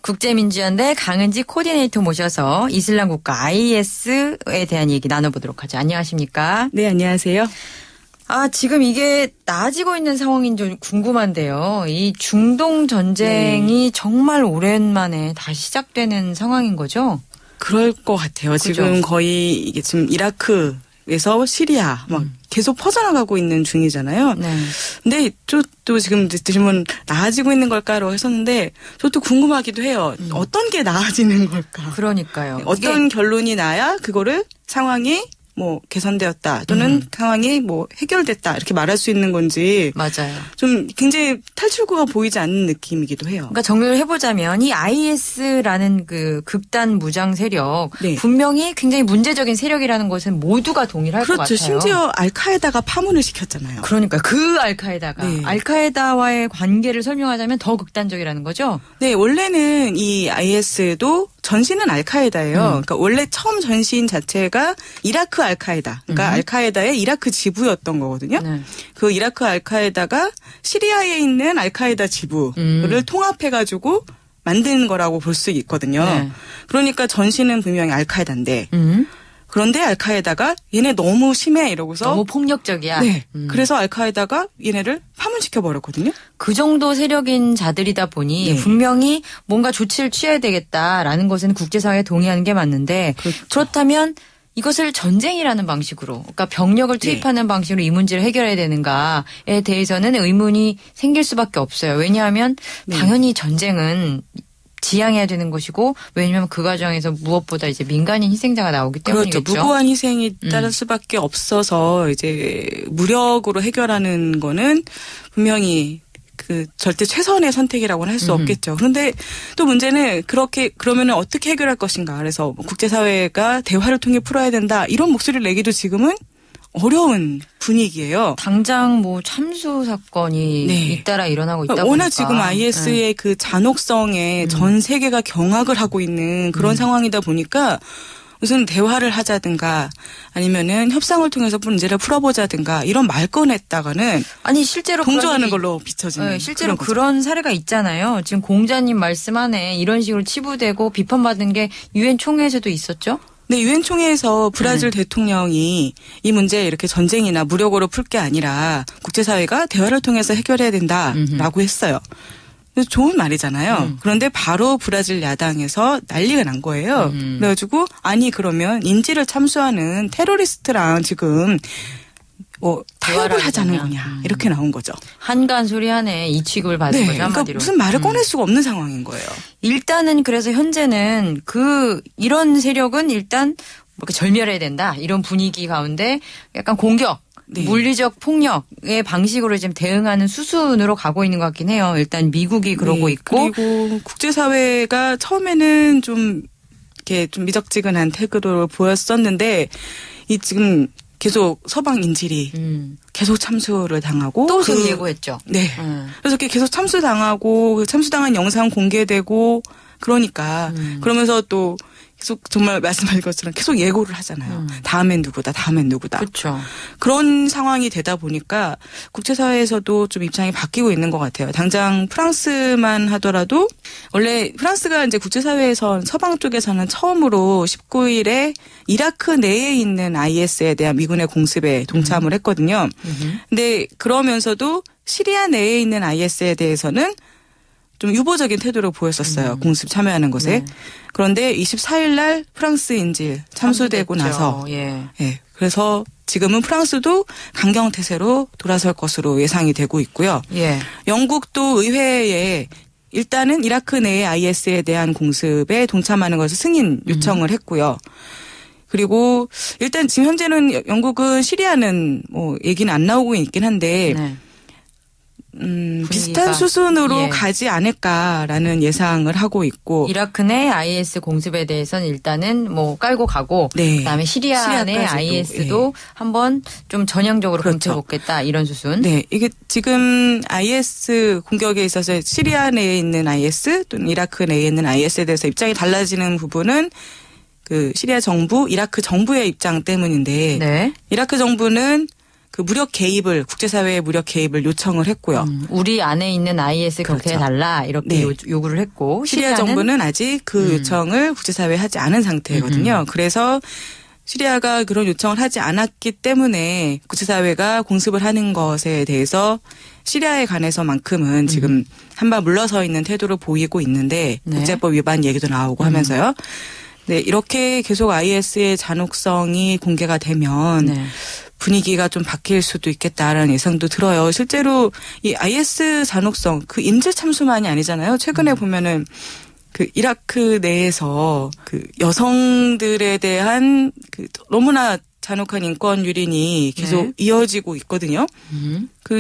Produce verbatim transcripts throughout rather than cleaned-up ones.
국제민주연대 강은지 코디네이터 모셔서 이슬람 국가 아이에스에 대한 얘기 나눠보도록 하죠. 안녕하십니까? 네, 안녕하세요. 아, 지금 이게 나아지고 있는 상황인 좀 궁금한데요. 이 중동 전쟁이 네. 정말 오랜만에 다시 시작되는 상황인 거죠? 그럴 것 같아요. 그죠? 지금 거의 이게 지금 이라크에서 시리아 막 음. 계속 퍼져나가고 있는 중이잖아요. 네. 근데 또, 또 지금 질문 나아지고 있는 걸까로 했었는데 저도 궁금하기도 해요. 음. 어떤 게 나아지는 걸까? 그러니까요. 어떤 결론이 나야 그거를 상황이 뭐 개선되었다 또는 음. 상황이 뭐 해결됐다 이렇게 말할 수 있는 건지 맞아요. 좀 굉장히 탈출구가 보이지 않는 느낌이기도 해요. 그러니까 정리를 해보자면 이 아이에스라는 그 극단 무장 세력 네. 분명히 굉장히 문제적인 세력이라는 것은 모두가 동의를 할 것 그렇죠. 같아요. 심지어 알카에다가 파문을 시켰잖아요. 그러니까 그 알카에다가 네. 알카에다와의 관계를 설명하자면 더 극단적이라는 거죠. 네, 원래는 이 아이에스도 전신은 알카에다예요. 음. 그러니까 원래 처음 전신 자체가 이라크 알카에다. 그러니까 음. 알카에다의 이라크 지부였던 거거든요. 네. 그 이라크 알카에다가 시리아에 있는 알카에다 지부를 음. 통합해가지고 만든 거라고 볼 수 있거든요. 네. 그러니까 전신은 분명히 알카에다인데 음. 그런데 알카에다가 얘네 너무 심해 이러고서 너무 폭력적이야. 네. 음. 그래서 알카에다가 얘네를 파문시켜 버렸거든요. 그 정도 세력인 자들이다 보니 네. 분명히 뭔가 조치를 취해야 되겠다라는 것은 국제사회에 동의하는 게 맞는데 그렇죠. 그렇다면 이것을 전쟁이라는 방식으로 그러니까 병력을 투입하는 네. 방식으로 이 문제를 해결해야 되는가에 대해서는 의문이 생길 수밖에 없어요. 왜냐하면 네. 당연히 전쟁은 지양해야 되는 것이고 왜냐하면 그 과정에서 무엇보다 이제 민간인 희생자가 나오기 때문이겠죠. 그렇죠. 무고한 희생이 따를 음. 수밖에 없어서 이제 무력으로 해결하는 거는 분명히 그 절대 최선의 선택이라고는 할 수 음. 없겠죠. 그런데 또 문제는 그렇게 그러면은 어떻게 해결할 것인가. 그래서 국제사회가 대화를 통해 풀어야 된다. 이런 목소리를 내기도 지금은 어려운 분위기예요. 당장 뭐 참수 사건이 네. 잇따라 일어나고 있다 보니까. 워낙 지금 아이에스의 네. 그 잔혹성에 음. 전 세계가 경악을 하고 있는 그런 음. 상황이다 보니까 무슨 대화를 하자든가 아니면은 협상을 통해서 문제를 풀어보자든가 이런 말 꺼냈다가는 아니 실제로 동조하는 걸로 비춰지는 네, 실제로 그런, 그런 사례가 있잖아요. 지금 공자님 말씀 안에 이런 식으로 치부되고 비판받은 게 유엔 총회에서도 있었죠. 네, 유엔 총회에서 브라질 네. 대통령이 이 문제 이렇게 전쟁이나 무력으로 풀 게 아니라 국제사회가 대화를 통해서 해결해야 된다라고 음흠. 했어요. 좋은 말이잖아요. 음. 그런데 바로 브라질 야당에서 난리가 난 거예요. 음. 그래가지고 아니 그러면 인질을 참수하는 테러리스트랑 지금 뭐 타협을 하자는 거냐 음. 이렇게 나온 거죠. 한간 소리 하네. 이 취급을 받은 네, 거죠 한마디로. 그러니까 무슨 말을 음. 꺼낼 수가 없는 상황인 거예요. 일단은 그래서 현재는 그 이런 세력은 일단 뭐 절멸해야 된다 이런 분위기 가운데 약간 공격. 네. 물리적 폭력의 방식으로 지금 대응하는 수순으로 가고 있는 것 같긴 해요. 일단 미국이 그러고 네, 있고 그리고 국제사회가 처음에는 좀 이렇게 좀 미적지근한 태도를 보였었는데 이 지금 계속 서방 인질이 음. 계속 참수를 당하고 또 그 예고했죠. 네. 음. 그래서 이렇게 계속 참수당하고 참수당한 영상 공개되고 그러니까 음. 그러면서 또 계속 정말 말씀하신 것처럼 계속 예고를 하잖아요. 음. 다음엔 누구다, 다음엔 누구다. 그렇죠. 그런 상황이 되다 보니까 국제사회에서도 좀 입장이 바뀌고 있는 것 같아요. 당장 프랑스만 하더라도 원래 프랑스가 이제 국제사회에서 서방 쪽에서는 처음으로 십구 일에 이라크 내에 있는 아이에스에 대한 미군의 공습에 동참을 음. 했거든요. 음. 근데 그러면서도 시리아 내에 있는 아이에스에 대해서는 좀 유보적인 태도를 보였었어요. 음. 공습 참여하는 것에. 네. 그런데 이십사 일 날 프랑스 인질 참수되고 참수됐죠. 나서 예. 예. 그래서 지금은 프랑스도 강경태세로 돌아설 것으로 예상이 되고 있고요. 예. 영국도 의회에 일단은 이라크 내의 아이에스에 대한 공습에 동참하는 것을 승인 요청을 음. 했고요. 그리고 일단 지금 현재는 영국은 시리아는 뭐 얘기는 안 나오고 있긴 한데 네. 음, 비슷한 수순으로 예. 가지 않을까라는 예상을 하고 있고 이라크 내 아이에스 공습에 대해서는 일단은 뭐 깔고 가고 네. 그다음에 시리아 내 아이에스도 예. 한번 좀 전향적으로 그렇죠. 검토해보겠다 이런 수순. 네, 이게 지금 아이에스 공격에 있어서 시리아 내에 있는 아이에스 또는 이라크 내에 있는 아이에스에 대해서 입장이 달라지는 부분은 그 시리아 정부, 이라크 정부의 입장 때문인데 네. 이라크 정부는 그 무력 개입을 국제사회의 무력 개입을 요청을 했고요. 음, 우리 안에 있는 아이에스 그렇죠. 격퇴해달라 이렇게 네. 요, 요구를 했고 시리아 정부는 아직 그 음. 요청을 국제사회에 하지 않은 상태거든요. 음. 그래서 시리아가 그런 요청을 하지 않았기 때문에 국제사회가 공습을 하는 것에 대해서 시리아에 관해서만큼은 지금 음. 한발 물러서 있는 태도를 보이고 있는데 네. 국제법 위반 얘기도 나오고 음. 하면서요. 네, 이렇게 계속 아이에스의 잔혹성이 공개가 되면 네. 분위기가 좀 바뀔 수도 있겠다라는 예상도 들어요. 실제로 이 아이에스 잔혹성 그 인질 참수만이 아니잖아요. 최근에 음. 보면은 그 이라크 내에서 그 여성들에 대한 그 너무나 잔혹한 인권 유린이 계속 네. 이어지고 있거든요. 음. 그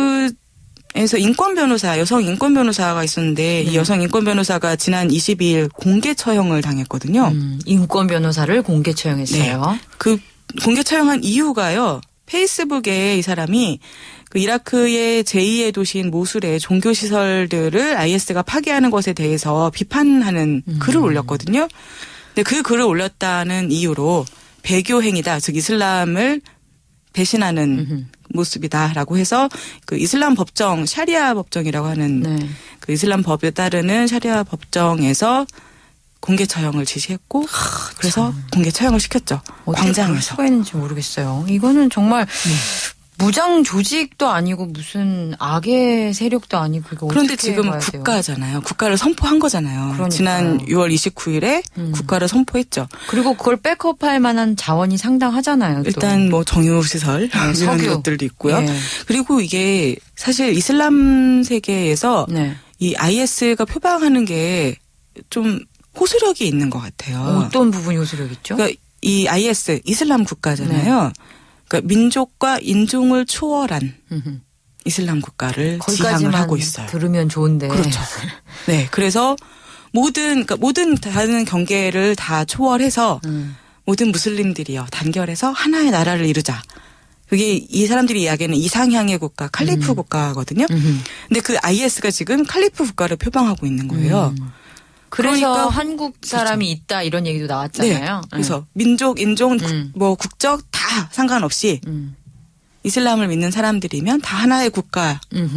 이라크에서 인권 변호사, 여성 인권 변호사가 있었는데 네. 이 여성 인권 변호사가 지난 이십이일 공개 처형을 당했거든요. 음. 인권 변호사를 공개 처형했어요. 네. 그 공개 처형한 이유가요. 페이스북에 이 사람이 그 이라크의 제이의 도시인 모술의 종교 시설들을 아이에스가 파괴하는 것에 대해서 비판하는 음. 글을 올렸거든요. 근데 그 글을 올렸다는 이유로 배교 행위다, 즉 이슬람을 배신하는 음흠. 모습이다라고 해서 그 이슬람 법정, 샤리아 법정이라고 하는 네. 그 이슬람 법에 따르는 샤리아 법정에서 공개 처형을 지시했고 하, 그래서 참. 공개 처형을 시켰죠. 광장에서. 수가 있는지 모르겠어요. 이거는 정말 네. 무장 조직도 아니고 무슨 악의 세력도 아니고 그런데 지금 국가잖아요. 국가를 선포한 거잖아요. 그러니까요. 지난 유월 이십구일에 음. 국가를 선포했죠. 그리고 그걸 백업할 만한 자원이 상당하잖아요. 일단 또. 뭐 정유시설 네, 이런 것들도 있고요. 네. 그리고 이게 사실 이슬람 세계에서 네. 이 아이에스가 표방하는 게 좀 호소력이 있는 것 같아요. 어떤 부분이 호소력 있죠? 그러니까 이 아이에스 이슬람 국가잖아요. 네. 그러니까 민족과 인종을 초월한 음흠. 이슬람 국가를 지향을 하고 있어요. 들으면 좋은데. 그렇죠. 네, 그래서 모든 그러니까 모든 다른 경계를 다 초월해서 음. 모든 무슬림들이요 단결해서 하나의 나라를 이루자. 그게 이 사람들이 이야기하는 이상향의 국가, 칼리프 음. 국가거든요. 음흠. 근데 그 아이에스가 지금 칼리프 국가를 표방하고 있는 거예요. 음. 그래서 그러니까 한국 사람이 그렇죠. 있다 이런 얘기도 나왔잖아요. 네. 그래서 음. 민족, 인종, 음. 뭐 국적 다 상관없이 음. 이슬람을 믿는 사람들이면 다 하나의 국가가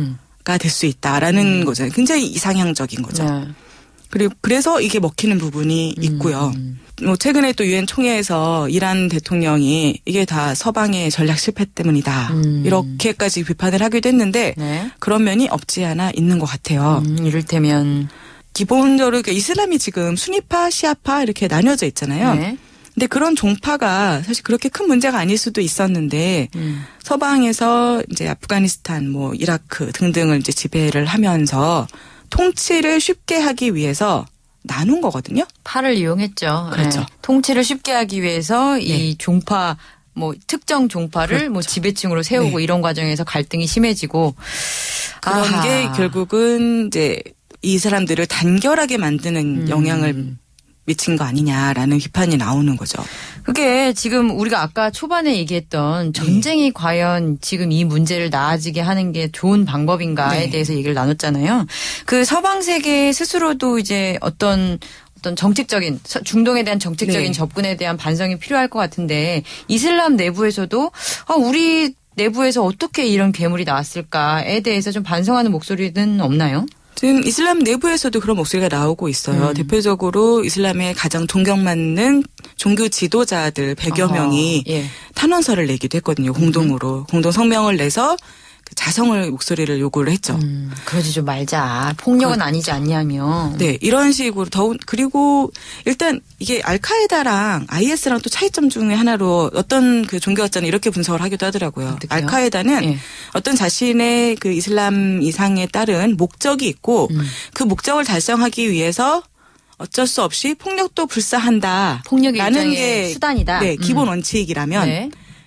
될 수 있다라는 음. 거죠. 굉장히 이상향적인 거죠. 네. 그리고 그래서 이게 먹히는 부분이 음. 있고요. 뭐 최근에 또 유엔 총회에서 이란 대통령이 이게 다 서방의 전략 실패 때문이다. 음. 이렇게까지 비판을 하기도 했는데 네. 그런 면이 없지 않아 있는 것 같아요. 음, 이를테면 기본적으로 이슬람이 지금 수니파, 시아파 이렇게 나뉘어져 있잖아요. 네. 근데 그런 종파가 사실 그렇게 큰 문제가 아닐 수도 있었는데 음. 서방에서 이제 아프가니스탄, 뭐 이라크 등등을 이제 지배를 하면서 통치를 쉽게 하기 위해서 나눈 거거든요. 팔을 이용했죠. 그렇죠. 네. 통치를 쉽게 하기 위해서 네. 이 종파 뭐 특정 종파를 그렇죠. 뭐 지배층으로 세우고 네. 이런 과정에서 갈등이 심해지고 그런 아하. 게 결국은 이제 이 사람들을 단결하게 만드는 음. 영향을 미친 거 아니냐라는 비판이 나오는 거죠. 그게 지금 우리가 아까 초반에 얘기했던 전쟁이 네. 과연 지금 이 문제를 나아지게 하는 게 좋은 방법인가에 네. 대해서 얘기를 나눴잖아요. 그 서방 세계 스스로도 이제 어떤 어떤 정책적인 중동에 대한 정책적인 네. 접근에 대한 반성이 필요할 것 같은데 이슬람 내부에서도 아, 우리 내부에서 어떻게 이런 괴물이 나왔을까에 대해서 좀 반성하는 목소리는 없나요? 지금 이슬람 내부에서도 그런 목소리가 나오고 있어요. 음. 대표적으로 이슬람의 가장 존경받는 종교 지도자들 백여 어허, 명이 예. 탄원서를 내기도 했거든요. 공동으로. 음. 공동 성명을 내서 그 자성을 목소리를 요구를 했죠. 음, 그러지 좀 말자. 폭력은 그렇죠. 아니지 않냐며. 네. 이런 식으로 더욱 그리고 일단 이게 알카에다랑 아이에스랑 또 차이점 중에 하나로 어떤 그 종교학자는 이렇게 분석을 하기도 하더라고요. 어떡해요? 알카에다는 예. 어떤 자신의 그 이슬람 이상에 따른 목적이 있고 음. 그 목적을 달성하기 위해서 어쩔 수 없이 폭력도 불사한다. 폭력이 라는 게 수단이다. 네, 기본 음. 원칙이라면 네.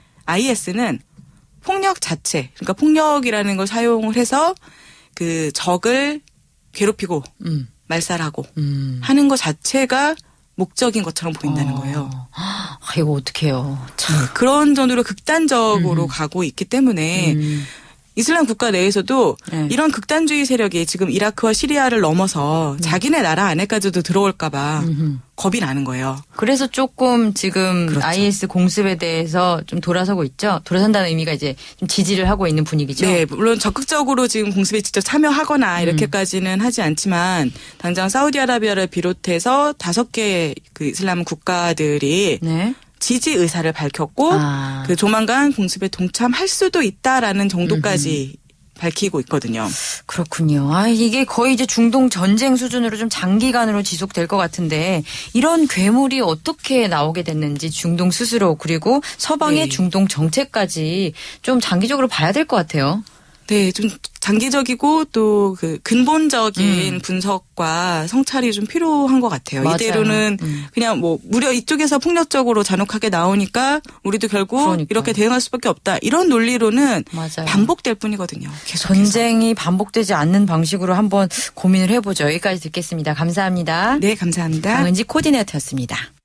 아이에스는 폭력 자체, 그러니까 폭력이라는 걸 사용을 해서 그 적을 괴롭히고 음. 말살하고 음. 하는 것 자체가 목적인 것처럼 보인다는 어. 거예요. 아, 이거 어떡해요. 참. 그런 정도로 극단적으로 음. 가고 있기 때문에 음. 이슬람 국가 내에서도 네. 이런 극단주의 세력이 지금 이라크와 시리아를 넘어서 음. 자기네 나라 안에까지도 들어올까 봐 음흠. 겁이 나는 거예요. 그래서 조금 지금 그렇죠. 아이에스 공습에 대해서 좀 돌아서고 있죠. 돌아선다는 의미가 이제 좀 지지를 하고 있는 분위기죠. 네, 물론 적극적으로 지금 공습에 직접 참여하거나 이렇게까지는 음. 하지 않지만 당장 사우디아라비아를 비롯해서 다섯 개의 그 이슬람 국가들이 네. 지지 의사를 밝혔고 아. 그 조만간 공습에 동참할 수도 있다라는 정도까지 음흠. 밝히고 있거든요. 그렇군요. 아, 이게 거의 이제 중동 전쟁 수준으로 좀 장기간으로 지속될 것 같은데 이런 괴물이 어떻게 나오게 됐는지 중동 스스로 그리고 서방의 네. 중동 정책까지 좀 장기적으로 봐야 될 것 같아요. 네, 좀 장기적이고 또 그 근본적인 음. 분석과 성찰이 좀 필요한 것 같아요. 맞아요. 이대로는 음. 그냥 뭐 무려 이쪽에서 폭력적으로 잔혹하게 나오니까 우리도 결국 그러니까요. 이렇게 대응할 수밖에 없다. 이런 논리로는 맞아요. 반복될 뿐이거든요. 계속해서. 전쟁이 반복되지 않는 방식으로 한번 고민을 해보죠. 여기까지 듣겠습니다. 감사합니다. 네, 감사합니다. 강은지 코디네이터였습니다.